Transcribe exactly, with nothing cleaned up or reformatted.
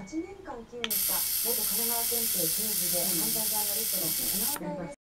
はちねんかん勤務した元神奈川県警刑事で犯罪ジャーナリストの船尾大です。